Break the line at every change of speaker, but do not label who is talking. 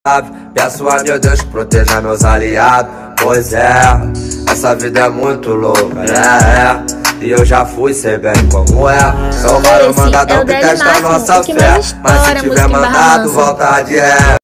Peço a meu Deus que proteja meus aliados. Pois é, essa vida é muito louca, né? E eu já fui, sei bem como é. Sou o maior mandadão que testa a nossa fé. Mas se tiver mandado, volta de ré.